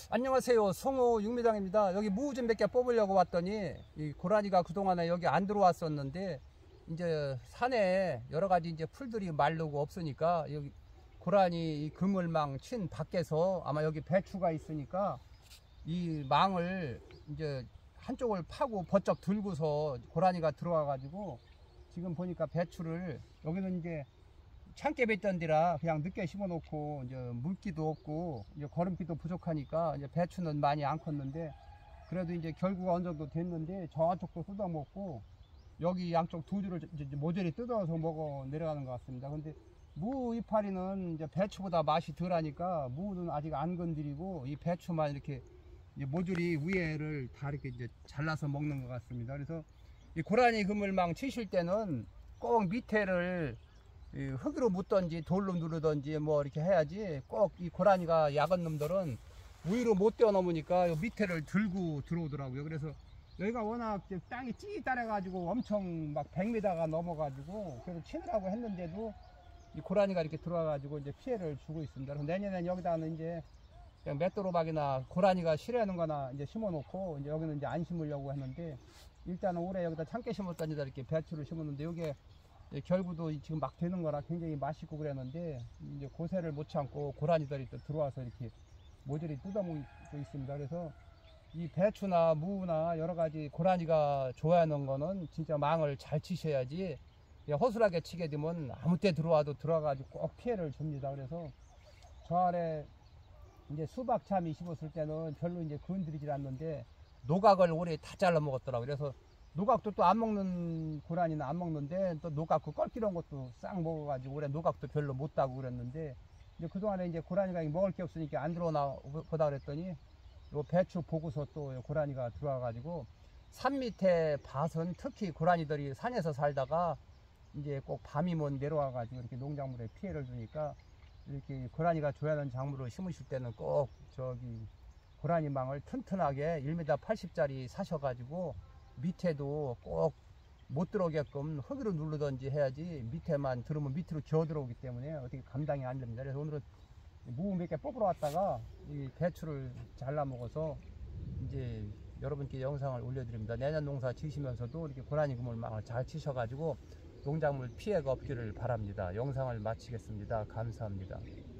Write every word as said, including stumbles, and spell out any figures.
안녕하세요. 송호 육미장입니다. 여기 무 좀 몇 개 뽑으려고 왔더니 이 고라니가 그동안에 여기 안 들어왔었는데 이제 산에 여러 가지 이제 풀들이 마르고 없으니까 여기 고라니 이 그물망 친 밖에서 아마 여기 배추가 있으니까 이 망을 이제 한쪽을 파고 버쩍 들고서 고라니가 들어와 가지고 지금 보니까 배추를 여기는 이제 참깨 뱉던 데라 그냥 늦게 심어 놓고 이제 물기도 없고 이제 거름기도 부족하니까 이제 배추는 많이 안 컸는데 그래도 이제 결국 어느 정도 됐는데 저쪽도 뜯어 먹고 여기 양쪽 두 줄을 이제 모조리 뜯어서 먹어 내려가는 것 같습니다. 근데 무 이파리는 이제 배추보다 맛이 덜하니까 무는 아직 안 건드리고 이 배추만 이렇게 이제 모조리 위에를 다 이렇게 이제 잘라서 먹는 것 같습니다. 그래서 이 고라니 그물망 치실 때는 꼭 밑에를 흙으로 묻던지 돌로 누르던지 뭐 이렇게 해야지 꼭 이 고라니가 약은 놈들은 위로 못 뛰어넘으니까 밑에를 들고 들어오더라고요. 그래서 여기가 워낙 땅이 찌 따라 가지고 엄청 막 백 미터가 넘어 가지고 그래서 치느라고 했는데도 이 고라니가 이렇게 들어와 가지고 이제 피해를 주고 있습니다. 그래서 내년엔 여기다는 이제 그냥 맷도로박이나 고라니가 싫어하는 거나 이제 심어 놓고 이제 여기는 이제 안 심으려고 했는데 일단은 올해 여기다 참깨 심었다니다 이렇게 배추를 심었는데 여기에 결구도 지금 막 되는 거라 굉장히 맛있고 그랬는데 이제 고세를 못 참고 고라니들이 또 들어와서 이렇게 모조리 뜯어먹고 있습니다. 그래서 이 배추나 무나 여러 가지 고라니가 좋아하는 거는 진짜 망을 잘 치셔야지 허술하게 치게 되면 아무 때 들어와도 들어와가지고 꼭 피해를 줍니다. 그래서 저 아래 이제 수박 참이 심었을 때는 별로 이제 건드리질 않는데 노각을 올해 다 잘라 먹었더라고요. 그래서 노각도 또 안 먹는 고라니는 안 먹는데 또 노각 그 껄끼런 것도 싹 먹어가지고 올해 노각도 별로 못 따고 그랬는데 이제 그동안에 이제 고라니가 먹을 게 없으니까 안 들어오나 보다 그랬더니 요 배추 보고서 또 고라니가 들어와가지고 산 밑에 밭은 특히 고라니들이 산에서 살다가 이제 꼭 밤이면 내려와가지고 이렇게 농작물에 피해를 주니까 이렇게 고라니가 좋아하는 작물을 심으실 때는 꼭 저기 고라니 망을 튼튼하게 일 미터 팔십 짜리 사셔가지고 밑에도 꼭 못 들어오게끔 흙으로 누르던지 해야지 밑에만 들으면 밑으로 기어 들어오기 때문에 어떻게 감당이 안 됩니다. 그래서 오늘은 무 몇 개 뽑으러 왔다가 이 배추를 잘라 먹어서 이제 여러분께 영상을 올려드립니다. 내년 농사 지시면서도 이렇게 고라니 그물망을 잘 치셔가지고 농작물 피해가 없기를 바랍니다. 영상을 마치겠습니다. 감사합니다.